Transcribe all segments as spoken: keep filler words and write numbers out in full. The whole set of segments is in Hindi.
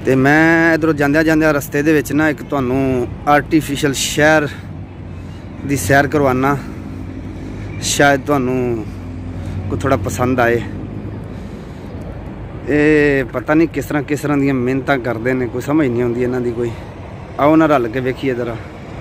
तो मैं इधरों जांदे जांदे रस्ते दे विच ना एक तुहानू आर्टिफिशियल शहर दी सैर करवाना, शायद तुहानू को थोड़ा पसंद आए। ये पता नहीं किस तरह किस तरह दी मेहनत करते हैं, कोई समझ नहीं आती इन्हां दी कोई। आओ ना रल के वेखिए जरा।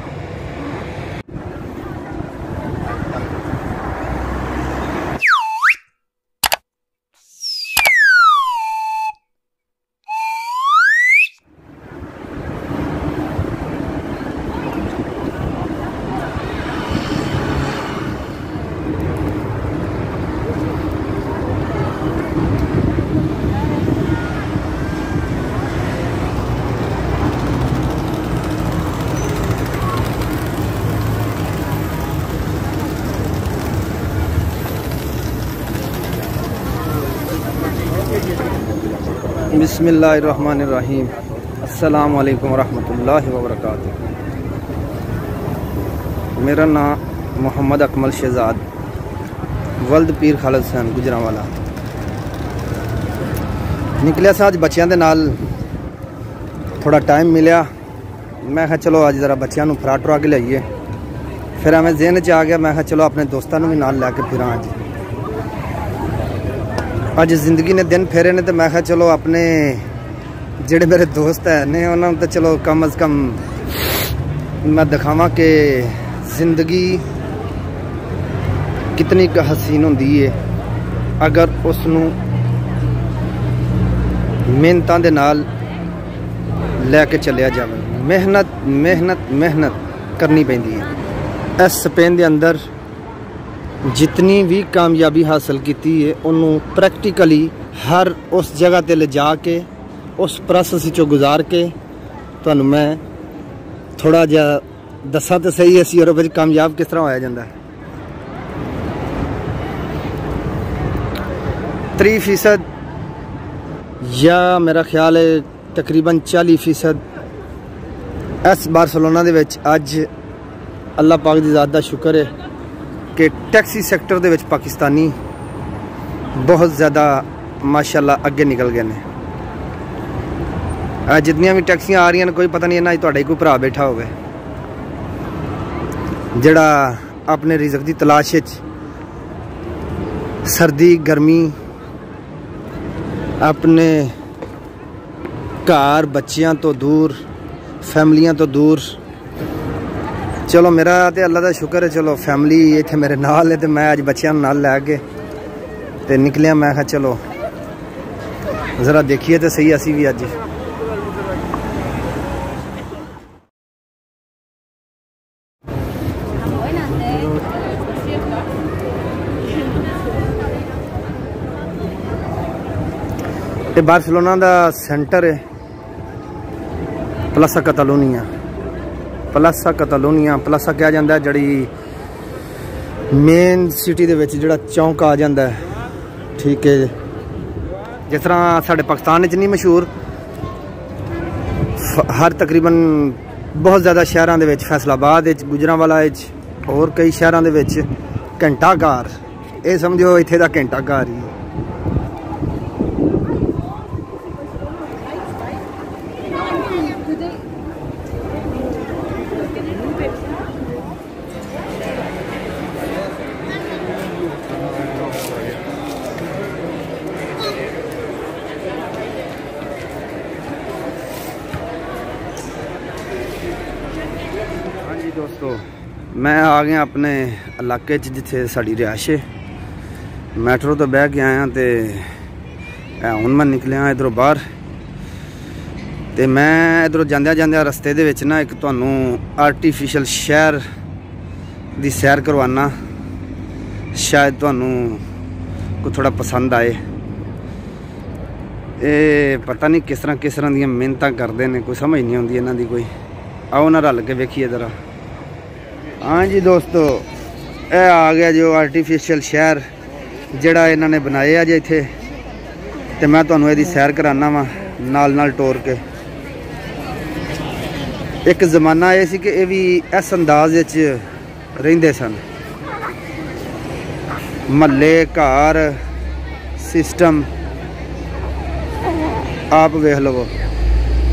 बिस्मिल्लाहिर्रहमानिर्रहीम। अस्सलामु अलैकुम वरहमतुल्लाहि वबरकातुहू। मेरा नाम मोहम्मद अकमल शहजाद वल्द पीर खालिद हुसैन गुजरांवाला। निकलिया सा अज बच्चों के नाल, थोड़ा टाइम मिलया, मैं कहा चलो अज जरा बच्चों को फरा टुरा के लाइए। फिर हमें जहन च आ गया, मैं कहा चलो अपने दोस्तों भी नाल लैके फिरा। अज अज जिंदगी ने दिन फेरे ने, तो मैं कहा चलो अपने जेड़े मेरे दोस्त है ने उन्होंने तो चलो कम अज़ कम मैं दिखावा कि जिंदगी कितनी हसीन होंदी है अगर उसनू मेहनतां दे नाल लैके चलिया जाए। मेहनत मेहनत मेहनत करनी पैंदी है। इस स्पेन के अंदर जितनी भी कामयाबी हासिल की है उन्होंने प्रैक्टिकली हर उस जगह ते ले जाके उस प्रोसेस चो गुजार के तुहानू मैं थोड़ा जा दसा तो सही इस यूरोप में कामयाब किस तरह होया जाता है। त्री फीसद या मेरा ख्याल है तकरीबन चाली फीसद इस बारसलोना दे विच अज अल्लाह पाक दी ज़ात दा शुक्र है कि टैक्सी सैक्टर दे विच पाकिस्तानी बहुत ज़्यादा माशाल्लाह अगे निकल गए हैं। जितनियां भी टैक्सियां आ रही हैं, कोई पता नहीं इन्हां तुहाडा कोई भरा बैठा होवे जिहड़ा अपने रिज़्क दी तलाश विच सर्दी गर्मी अपने घर बच्चियां तो दूर फैमिलियां तो दूर। चलो मेरा तो अल्लाह का शुक्र है, चलो फैमिली इतने मेरे नाल है, तो मैं अज बच्चों नाल लैके तो निकलिया। मैं कहा चलो ज़रा देखिए तो सही असी भी अज। ये बारसलोना का सेंटर है, प्लासा कैटालोनिया। प्लासा कैटालोनिया प्लासा कहा जाता है, जड़ी मेन सिटी दे विच जिहड़ा चौंक आ जाता है। ठीक है, जिस तरह साढ़े पाकिस्तान च नहीं मशहूर, हर तकरीबन बहुत ज़्यादा शहरों के फैसलाबाद गुजरांवाला और कई शहरों के घंटा घर, ये समझो इत्थे दा घंटा घर ही। दोस्तों मैं आ गया अपने इलाके जिथे साड़ी रिहाइश है। मैट्रो तो बह के आया तो हुण मैं निकलिया इधरों बाहर। तो मैं इधरों जांदे जांदे रस्ते दे विच ना एक तुहानू आर्टिफिशियल शहर दी सैर करवाना, शायद तुहानू को थोड़ा पसंद आए। ये पता नहीं किस तरह किस तरह दी मेहनत करते हैं, कोई समझ नहीं आती इन्हां दी कोई। आओ ना रल के वेखिए जरा। हाँ जी दोस्तों, यह आ गया जो आर्टिफिशियल शहर जिहड़ा इन्हों ने बनाया जे इत्थे, तो मैं तुहानू इहदी सैर कराना वा नाल नाल टोर के। एक जमाना ये सी कि ये भी इस अंदाज विच रहिंदे सन। महल्ले घर सिस्टम आप वेख लवो।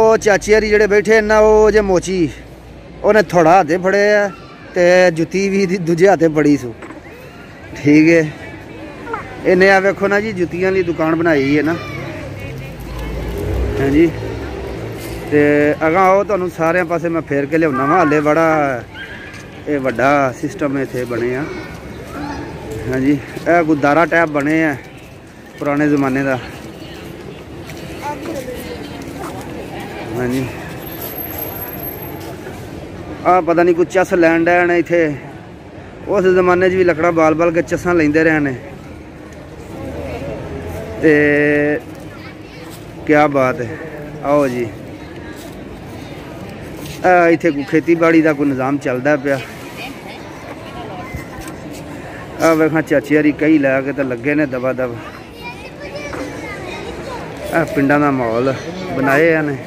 चाची हरी जेडे बैठे ना वो जे मोची उन्हें थोड़ा हाथे फड़े है ते जुत्ती भी दूजे हाथे फड़ी सू। ठीक है इन्हें आ वेखो ना जी जुत्तियां की दुकान बनाई है ना। हाँ जी ते अगा आओ तुहानू सारे पासे मैं फेर के लिया वा। हाले बड़ा ये वड्डा सिस्टम इत्थे बने आ। हाँ जी यह गुदारा टाइप बने हैं पुराने ज़माने का। हाँ जी आ पता नहीं कुछ चस लैन डैन इत्थे उस जमाने भी लकड़ा बाल बाल के चसा लेंदे रहे ने। ते क्या बात है। आओ जी इत्थे कोई खेती बाड़ी का कोई निज़ाम चलता पिया। आ वेखा चाची हरी कई लैके तो लगे ने दबा दब। आ पिंडा का माहौल बनाए ने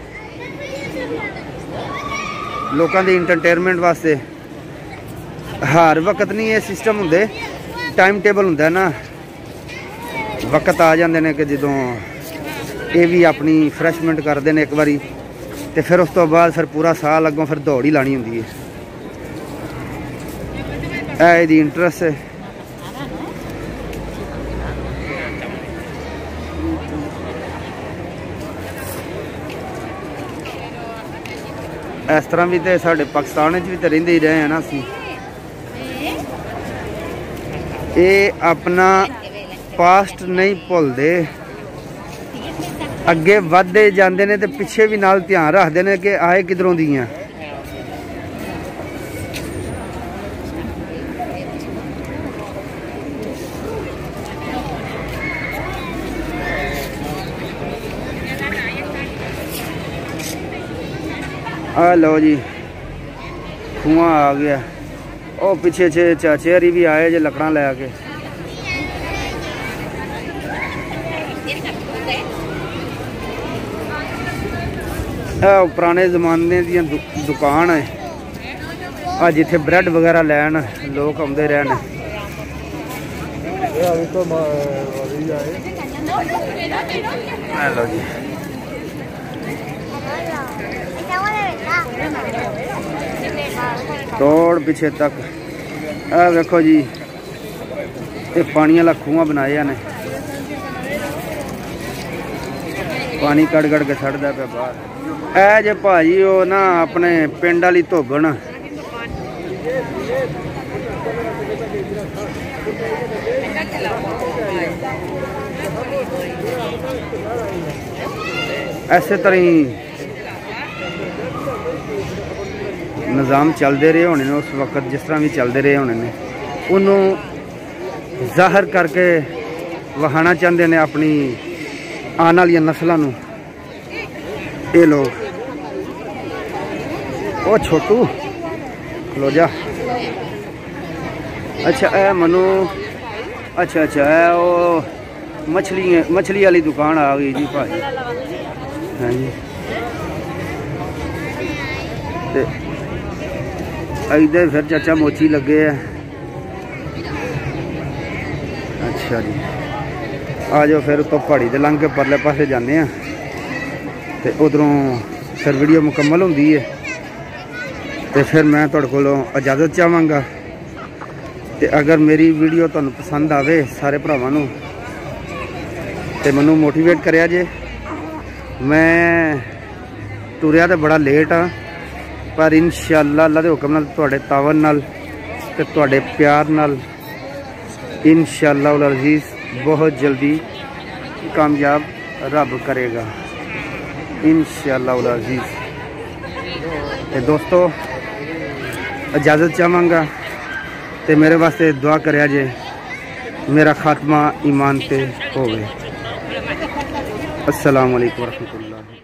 लोगों के इंटरटेनमेंट वास्ते। हर वक्त नहीं ये सिस्टम होंगे टाइम टेबल होंगे ना। वक्त आ जाते हैं कि जो ये भी अपनी फ्रैशमेंट करते हैं एक बारी तो फिर उस तो बाद फिर पूरा साल अगों फिर दौड़ ही लानी होंगी है। यदी इंटरस्ट है। इस तरह भी तो साढ़े पाकिस्तान भी तो रहिंदे ही रहे हैं ना। असी ये अपना पास्ट नहीं भुलते अगे वधदे जाते हैं तो पिछे भी नाल ध्यान रखते हैं कि आए किधरों दियां। आ लो जी कुआं आ गया। ओ पिछे छे चाचे हरी भी आए जे लकड़ा लैके। पुराने जमाने दी दु, दुकान है आ जिथे ब्रेड वगैरह लैन लोग आते रहने। लो जी तोड़ पिछे तक आ देखो जी ये पानी वाला खूह बनाया ने। पानी कड़ कड़ के छड़दा पे बाहर। ऐ जे भाजी वो ना अपने पिंड वाली धोबन ऐसे तरह ही निज़ाम चलते रहे होने ने उस वक्त जिस तरह भी चलते रहे होने ने उन्होंने जाहिर करके वहाना चाहते हैं अपनी आने वाली नस्लों नूं। ये लोग ओ छोटू खलो जा। अच्छा ए मनु अच्छा अच्छा है वो मछली मछली वाली दुकान आ गई जी भाई। हाँ जी ते इधर फिर चाचा मोची लगे है। अच्छा जी आ जाओ फिर तो पहाड़ी दे लंघ के परले पासे जाने हैं तो उधरों फिर वीडियो मुकम्मल होंगी है। तो फिर मैं तुहाडे कोलों इजाजत चाहांगा। तो अगर मेरी वीडियो तुहानूं पसंद आवे सारे भरावां नूं ते मैनूं मोटिवेट करिया जे। मैं तुरिया तो बड़ा लेट हाँ पर इंशाअल्लाह अल्लाह दे हुक्म नाल तुहाडे तावन नाल ते तुहाडे प्यार नाल इंशाअल्लाह उल अज़ीज़ बहुत जल्दी कामयाब रब करेगा इंशाअल्लाह उल अज़ीज़। ते दोस्तों इजाज़त चाहांगा ते मेरे वास्ते दुआ करिया जे मेरा खात्मा ईमान ते होवे। अस्सलाम वालेकुम व रहमतुल्लाह।